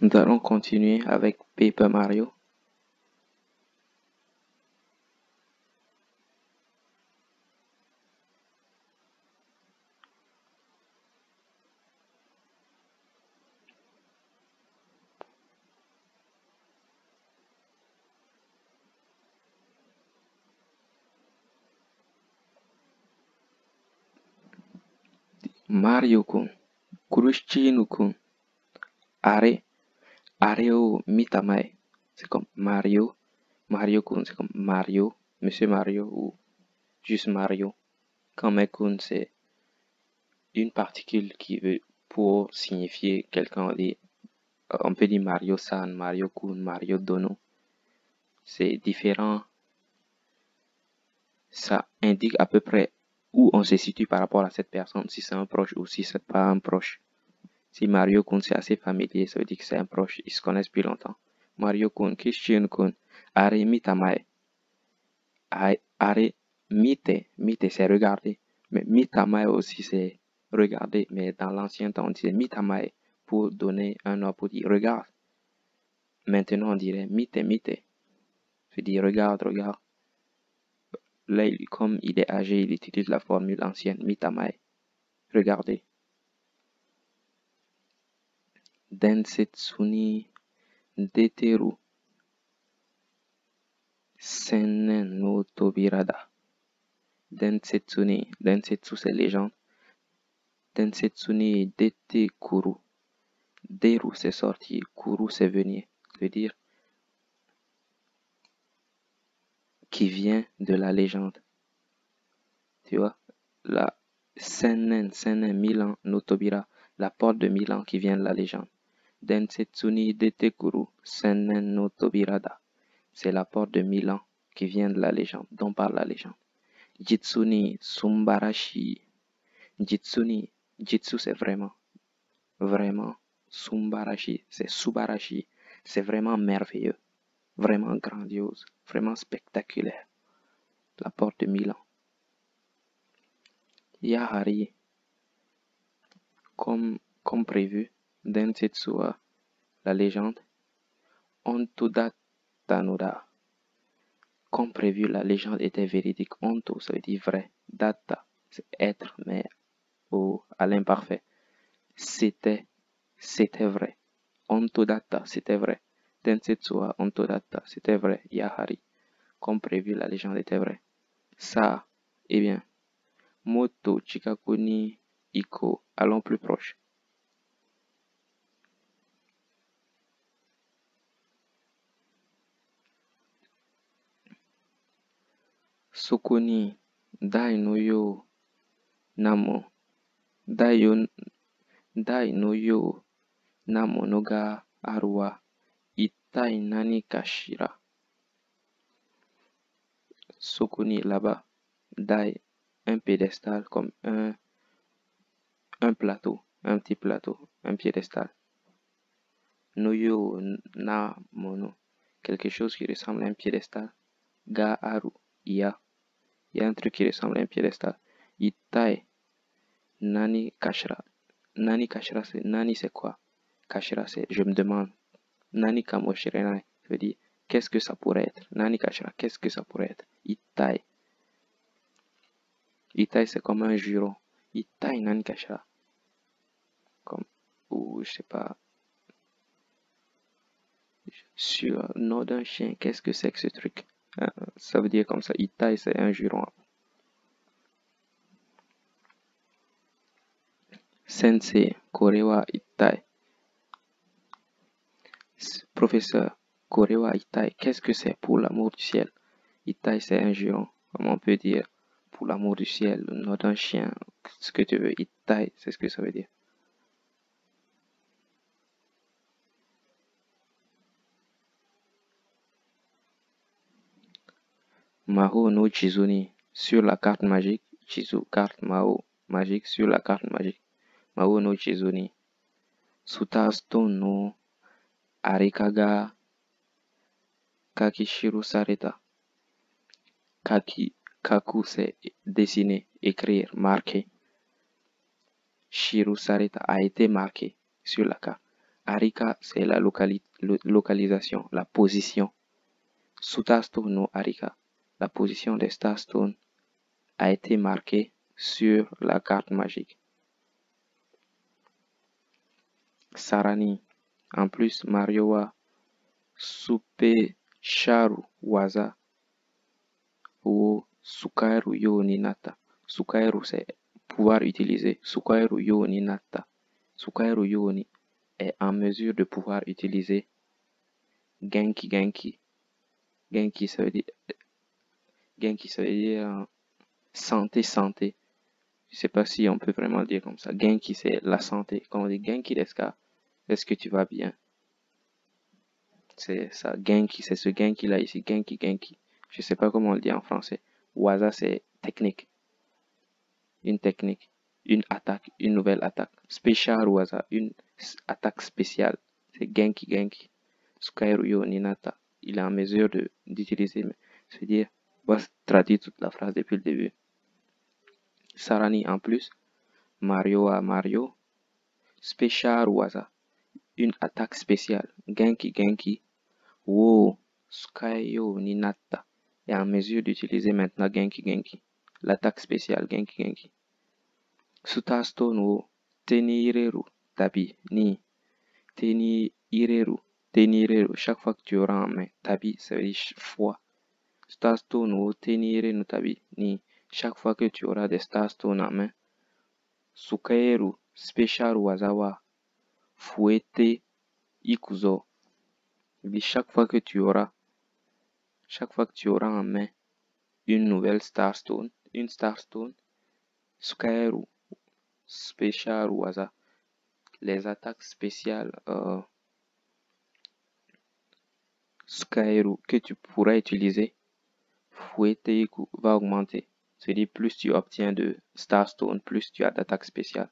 Nous allons continuer avec Paper Mario. Mario-kun, Christine-kun, Areo Mitamae, c'est comme Mario. Mario-kun, c'est comme Mario, Monsieur Mario ou juste Mario. Kamekun, c'est une particule qui veut pour signifier quelqu'un. On peut dire Mario-san, Mario-kun, Mario-dono. C'est différent. Ça indique à peu près où on se situe par rapport à cette personne, si c'est un proche ou si c'est pas un proche. Si Mario Kun c'est assez familier, ça veut dire que c'est un proche, ils se connaissent depuis longtemps. Mario Kun, Christian Kun, Are Mitamae. Are Mite c'est regarder, mais Mitamae aussi c'est regarder, mais dans l'ancien temps on disait Mitamae pour donner un nom pour dire regarde. Maintenant on dirait Mite, c'est dire regarde. Là, comme il est âgé, il utilise la formule ancienne Mitamae. Regardez. Densetsu ni deteru sennen no tobirada. Densetsu c'est légende. Densetsu ni detekuru. Deru c'est sortir, kuru c'est venir. Ça veut dire qui vient de la légende. Tu vois, la sennen, Milan, no tobira, la porte de Milan qui vient de la légende. Densetsu ni detekuru sennen no tobirada. C'est la porte de Milan qui vient de la légende, dont parle la légende. Jitsuni Sumbarashi. Jitsu c'est vraiment. Sumbarashi, c'est Subarashi. C'est vraiment merveilleux, vraiment grandiose, vraiment spectaculaire. La porte de Milan. Yahari, comme prévu, Densetsuwa, la légende. Ontoda Tanura. Comme prévu, la légende était véridique. Onto, ça veut dire vrai. Data, c'est être, mais à l'imparfait. C'était vrai. Ontodata, c'était vrai. Densetsuwa, Ontodata, c'était vrai. Yahari, comme prévu, la légende était vraie. Ça, eh bien, Moto Chikakuni Iko, allons plus proche. Sokoni Dai no yo Namo Dai no yo Namo Noga Arua Itai Nani Kashira. Sokoni là-bas, Dai, un pédestal comme un plateau, un petit plateau, un piédestal. Noyo na mono, quelque chose qui ressemble à un piédestal. Ga aru, il y a un truc qui ressemble à un piédestal. Itai, nani kashira. Nani kashira, c'est nani c'est quoi? Kashira, c'est je me demande. Nani kamoshirenai, ça veut dire qu'est-ce que ça pourrait être? Nani kashira, qu'est-ce que ça pourrait être? Itai. Itai, c'est comme un juron. Itai nani kashira. Comme, ou je sais pas, sur le nom d'un chien, qu'est-ce que c'est que ce truc? Ça veut dire comme ça, Itai c'est un juron. Sensei, Korewa Itai. Professeur, Korewa Itai, qu'est-ce que c'est pour l'amour du ciel? Itai c'est un juron, comme on peut dire, pour l'amour du ciel, le nom d'un chien, ce que tu veux, Itai, c'est ce que ça veut dire. Maho no Chizuni, sur la carte magique, Chizu, carte Maho, magique, sur la carte magique. Maho no Chizuni. Stone no Arikaga Kakishiru Sareta. Kaku c'est dessiner, écrire, marquer. Shiru Sareta a été marqué sur la carte. Arika, c'est la localisation, la position. Star-stone no Arika, la position des Star-Stone a été marquée sur la carte magique. Sarani. En plus, Mario wa Supesharu waza wo Sukairu yo ni nata. Sukairu, c'est pouvoir utiliser. Sukairu yo ni nata. Sukairu yo ni est en mesure de pouvoir utiliser Genki Genki. Genki, ça veut dire, Genki, ça veut dire santé, santé. Je sais pas si on peut vraiment le dire comme ça. Genki, c'est la santé. Quand on dit Genki desu ka, est-ce que tu vas bien? C'est ça. Genki, c'est ce Genki là ici. Genki Genki. Je sais pas comment on le dit en français. Waza, c'est technique. Une technique. Une attaque. Une nouvelle attaque. Special Waza. Une attaque spéciale. C'est Genki Genki. Sukairu yo Ninata. Il est en mesure d'utiliser. C'est-à-dire, on va traduire toute la phrase depuis le début. Sarani en plus. Mario à Mario. Special Waza. Une attaque spéciale. Genki Genki. Wo Sukayo Ninata est en mesure d'utiliser maintenant Genki Genki. L'attaque spéciale Genki Genki. Star-Stone wo Tenireru Tabi ni. Tenireru. Tenireru. Chaque fois que tu auras en main. Tabi, ça veut dire fois. Star-Stone wo Tenireru Tabi ni. Chaque fois que tu auras des Star-Stone en main. Sukaeru Special Wazawa Fuete Ikuzo. Chaque fois que tu auras en main une nouvelle Star-Stone, une Star-Stone, Sukairu Special Waza, les attaques spéciales Sukairu que tu pourras utiliser, Fueteiku va augmenter. C'est-à-dire plus tu obtiens de Star-Stone, plus tu as d'attaques spéciales.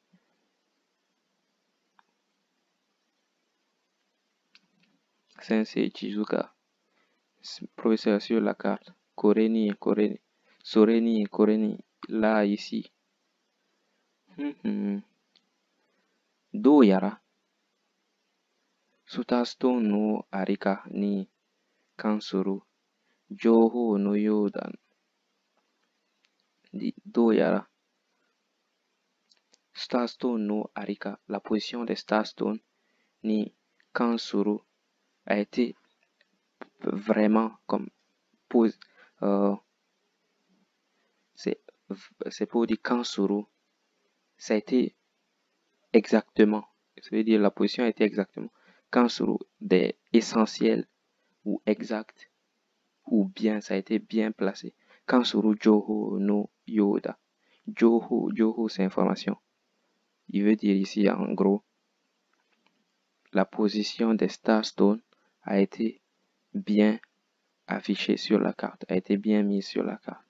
Sensei Chizuka, professeur sur la carte. Koreni, Soreni, Koreni, là, ici. Do yara. Star-Stone no Arika ni Kansuru. Joho no Yodan. Do yara. Star-Stone no Arika, la position des Star-Stone ni Kansuru a été vraiment comme pose. C'est pour dire Kansuru. Ça a été exactement. Ça veut dire la position a été exactement. Kansuru des essentiels ou exact ou bien, ça a été bien placé. Kansuru Joho no Yoda. Joho c'est information. Il veut dire ici en gros, la position des Star-Stone a été bien affichée sur la carte, a été bien mise sur la carte.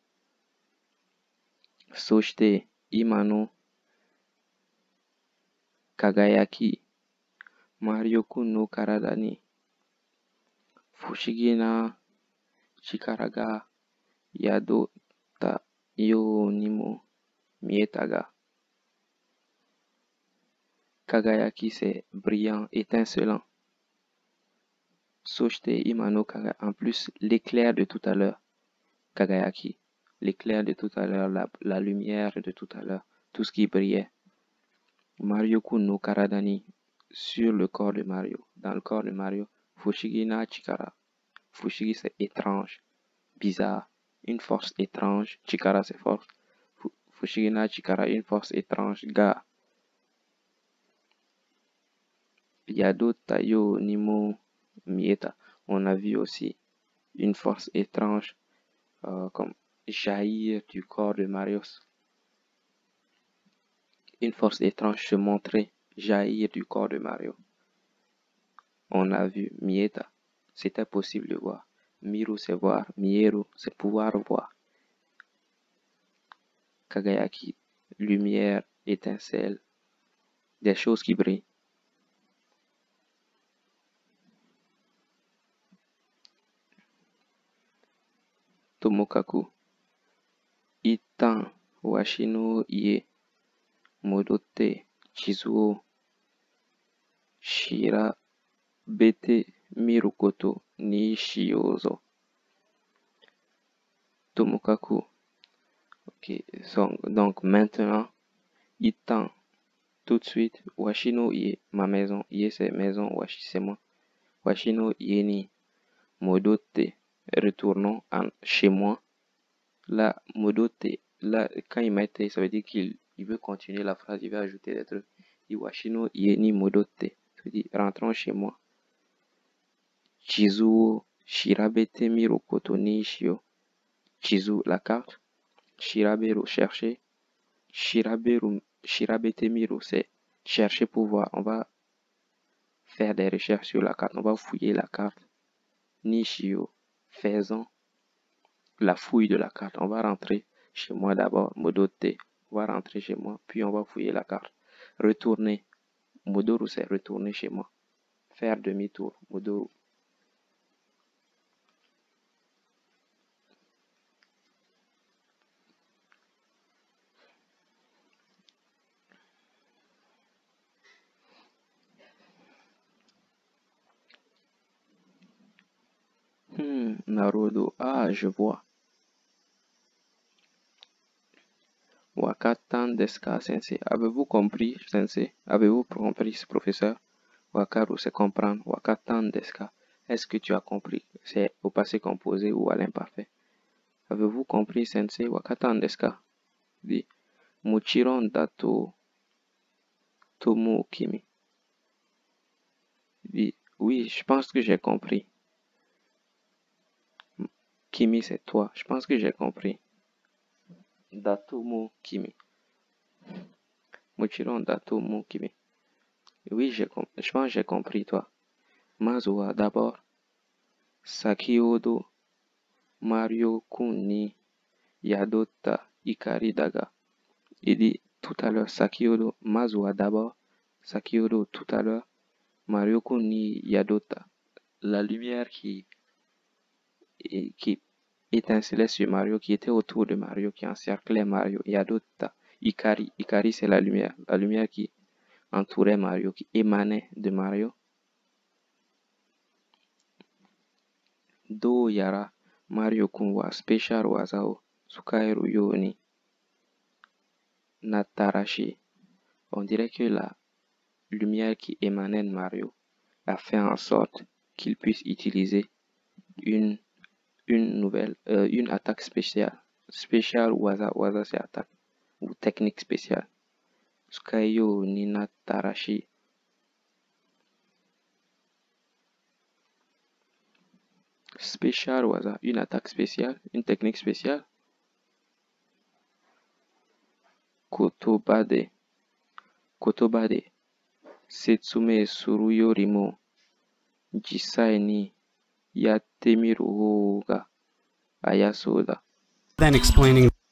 Soshite Imano Kagayaki Mario-kun no Karada ni Fushigi na Chikara ga Yadota yo ni mo mieta ga. Kagayaki, c'est brillant, étincelant. Soshite Imano Kaga, en plus l'éclair de tout à l'heure. Kagayaki, l'éclair de tout à l'heure, la lumière de tout à l'heure, tout ce qui brillait. Mario-kun no Karadani, sur le corps de Mario, dans le corps de Mario. Fushigi na Chikara. Fushigi, c'est étrange, bizarre, une force étrange. Chikara, c'est force. Fushigi na Chikara, une force étrange. Ga. Yado Tayo Nimo Mieta. On a vu aussi une force étrange comme jaillir du corps de Mario. Une force étrange se montrer, jaillir du corps de Mario. On a vu Mieta. C'était possible de voir. Miru, c'est voir. Mieru, c'est pouvoir voir. Kagayaki, lumière, étincelle, des choses qui brillent. Tomokaku, Itan, Washino Ie, Modote, Chizuo, shira bete mirukoto ni shiozo tomokaku. Ok, donc maintenant, itan, tout de suite, washino ie, ma maison, ie c'est maison, washi c'est moi. Washino ie ni modote, retournons chez moi. Là, modote, là, quand il m'a été, ça veut dire qu'il veut continuer la phrase, il veut ajouter des trucs. Iwashino ie ni modote, ça veut dire rentrons chez moi. Chizu shirabete mirokoto ni shio. Chizu, la carte. Shiraberu, chercher. Shirabete miru, c'est chercher pour voir. On va faire des recherches sur la carte. On va fouiller la carte. Nishio, faisons la fouille de la carte. On va rentrer chez moi d'abord. Modote, on va rentrer chez moi. Puis on va fouiller la carte. Retourner. Modoru, c'est retourner chez moi. Faire demi-tour. Modoru. Naruto. Ah, je vois. Wakatan deska sensei. Avez-vous compris, sensei? Avez-vous compris, professeur? Wakaru, c'est comprendre. Wakatan deska. Est-ce que tu as compris? C'est au passé composé ou à l'imparfait. Avez-vous compris, sensei? Wakatan deska. Dit. Muchiron dato tomo kimi. Dit. Oui, je pense que j'ai compris. Kimi, c'est toi. Je pense que j'ai compris. Datomo kimi. Muchiron datomo kimi. Oui, je pense que j'ai compris, toi. Mazuwa, d'abord. Sakiodo Mario Kun ni Yadota Ikari Daga. Il dit tout à l'heure, Sakiodo Mazuwa d'abord. Sakiodo tout à l'heure. Mario Kun ni Yadota. La lumière qui étincelait sur Mario, qui était autour de Mario, qui encerclait Mario. Yadota Ikari. Ikari, c'est la lumière. La lumière qui entourait Mario, qui émanait de Mario. Do yara Mario kun wa special wazao Sukairu yo ni Natarashi. On dirait que la lumière qui émanait de Mario a fait en sorte qu'il puisse utiliser une une attaque spéciale. Spécial waza c'est attaque ou technique spéciale. Sukayo ni Natarashi. Spécial waza, une attaque spéciale, une technique spéciale. Kotobade. Kotobade. Setsume Suruyorimo Jisai ni Yatemiru ga Ayasoda. Then explaining